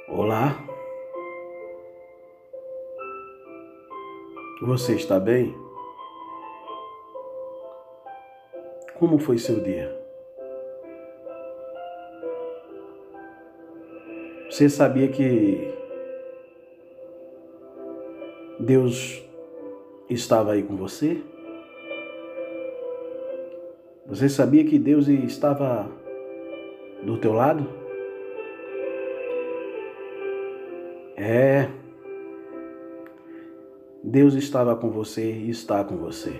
Olá, você está bem? Como foi seu dia? Você sabia que Deus estava aí com você? Você sabia que Deus estava do teu lado? É, Deus estava com você e está com você.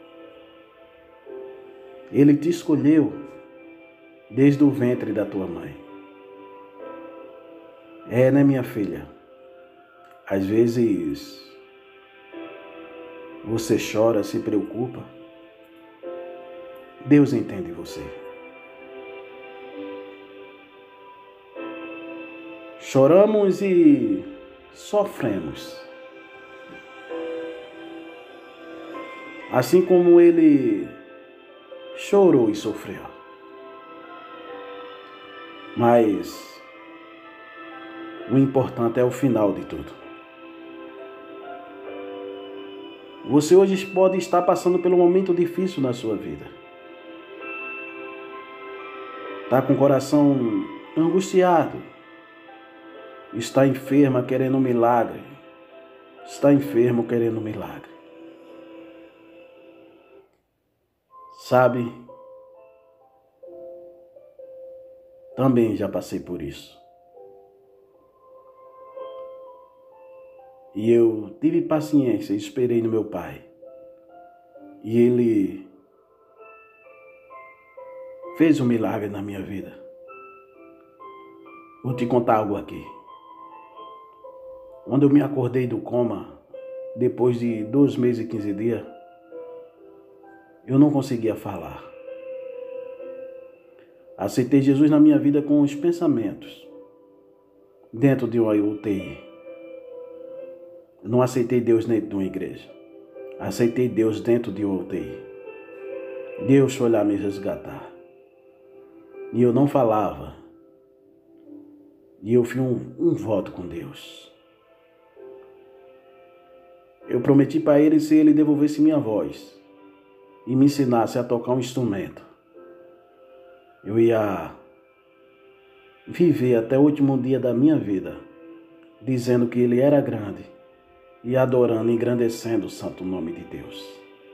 Ele te escolheu desde o ventre da tua mãe. É, né, minha filha? Às vezes você chora, se preocupa. Deus entende você. Choramos e sofremos. Assim como ele chorou e sofreu. Mas o importante é o final de tudo. Você hoje pode estar passando por um momento difícil na sua vida. Está com o coração angustiado. Está enferma querendo um milagre. Está enfermo querendo um milagre. Sabe? Também já passei por isso. E eu tive paciência e esperei no meu pai. E ele fez um milagre na minha vida. Vou te contar algo aqui. Quando eu me acordei do coma, depois de 2 meses e 15 dias, eu não conseguia falar. Aceitei Jesus na minha vida com os pensamentos, dentro de uma UTI. Eu não aceitei Deus dentro de uma igreja. Aceitei Deus dentro de uma UTI. Deus foi lá me resgatar. E eu não falava. E eu fiz um voto com Deus. Eu prometi para Ele, se Ele devolvesse minha voz e me ensinasse a tocar um instrumento, eu ia viver até o último dia da minha vida, dizendo que Ele era grande e adorando e engrandecendo o santo nome de Deus.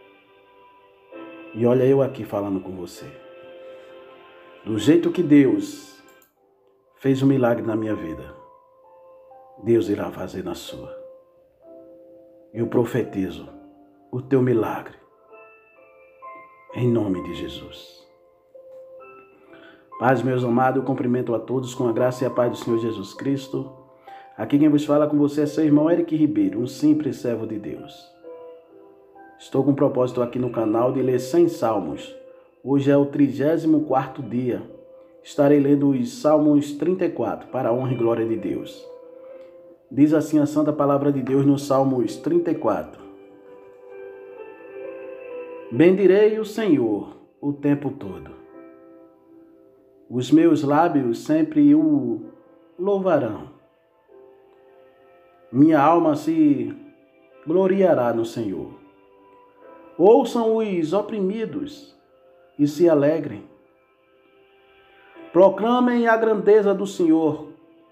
E olha eu aqui falando com você. Do jeito que Deus fez um milagre na minha vida, Deus irá fazer na sua. Eu profetizo o teu milagre, em nome de Jesus. Paz, meus amados, eu cumprimento a todos com a graça e a paz do Senhor Jesus Cristo. Aqui quem vos fala com você é seu irmão Eric Ribeiro, um simples servo de Deus. Estou com um propósito aqui no canal de ler 100 salmos. Hoje é o 34º dia. Estarei lendo os Salmos 34, para a honra e glória de Deus. Diz assim a santa palavra de Deus no Salmos 34. Bendirei o Senhor o tempo todo. Os meus lábios sempre o louvarão. Minha alma se gloriará no Senhor. Ouçam os oprimidos e se alegrem. Proclamem a grandeza do Senhor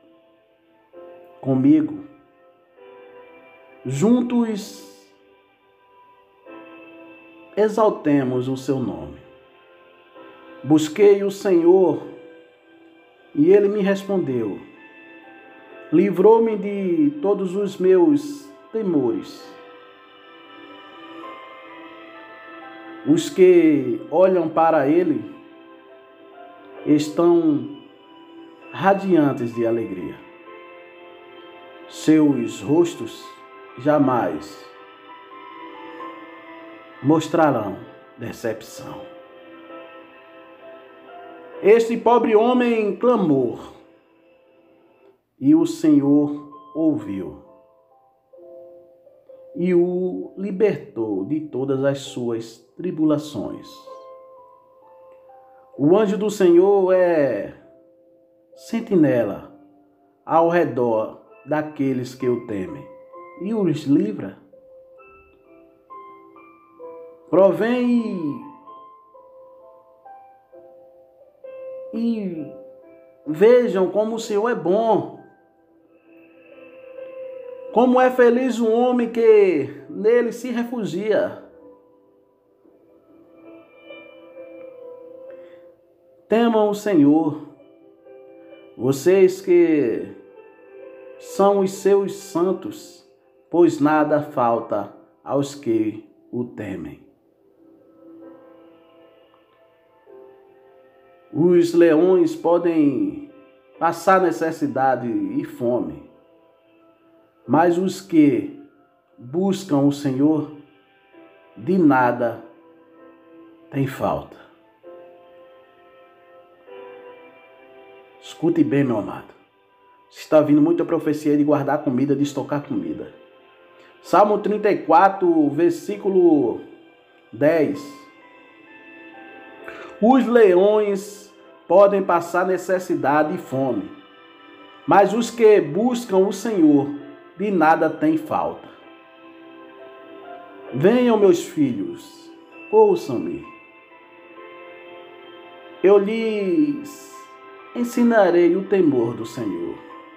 comigo. Juntos exaltemos o seu nome. Busquei o Senhor e ele me respondeu. Livrou-me de todos os meus temores. Os que olham para ele estão radiantes de alegria. Seus rostos jamais mostrarão decepção. Este pobre homem clamou, e o Senhor ouviu, e o libertou de todas as suas tribulações. O anjo do Senhor é sentinela ao redor daqueles que o temem e os livra. Provém e vejam como o Senhor é bom. Como é feliz o homem que nele se refugia. Temam o Senhor, vocês que são os seus santos, pois nada falta aos que o temem. Os leões podem passar necessidade e fome, mas os que buscam o Senhor, de nada tem falta. Escute bem, meu amado. Está vindo muita profecia de guardar comida, de estocar comida. Salmo 34, versículo 10. Os leões podem passar necessidade e fome, mas os que buscam o Senhor, de nada têm falta. Venham, meus filhos, ouçam-me. Eu lhes ensinarei o temor do Senhor.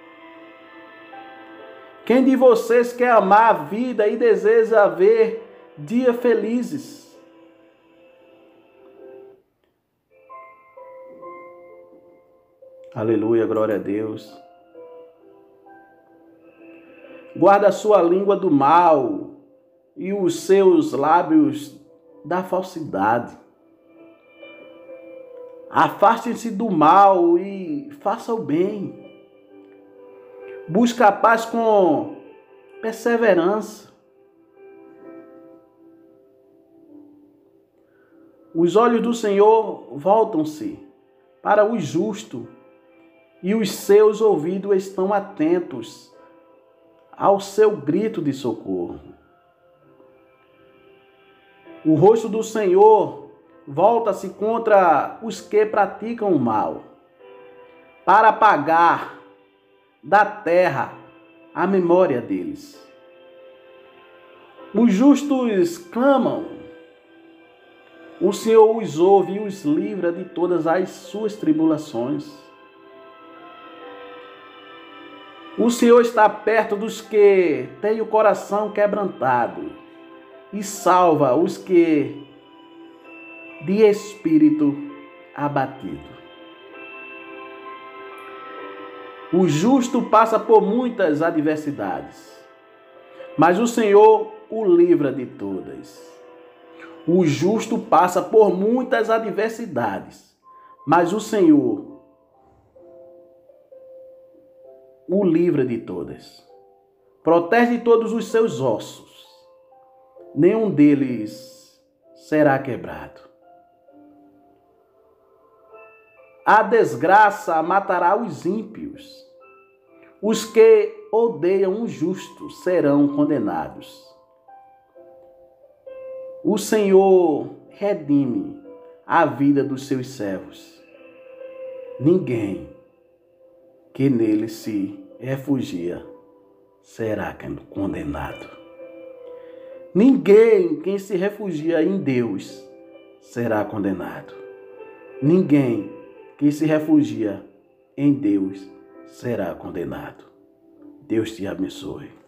Quem de vocês quer amar a vida e deseja ver dias felizes? Aleluia, glória a Deus. Guarda a sua língua do mal e os seus lábios da falsidade. Afastem-se do mal e faça o bem. Busca a paz com perseverança. Os olhos do Senhor voltam-se para o justo e os seus ouvidos estão atentos ao seu grito de socorro. O rosto do Senhor volta-se contra os que praticam o mal, para apagar da terra a memória deles. Os justos clamam, o Senhor os ouve e os livra de todas as suas tribulações. O Senhor está perto dos que têm o coração quebrantado e salva os que de espírito abatido. O justo passa por muitas adversidades, mas o Senhor o livra de todas. O justo passa por muitas adversidades, mas o Senhor o livra de todas. Protege todos os seus ossos, nenhum deles será quebrado. A desgraça matará os ímpios. Os que odeiam o justo serão condenados. O Senhor redime a vida dos seus servos. Ninguém que nele se refugia será condenado. Ninguém que se refugia em Deus será condenado. Ninguém que se refugia em Deus será condenado. Deus te abençoe.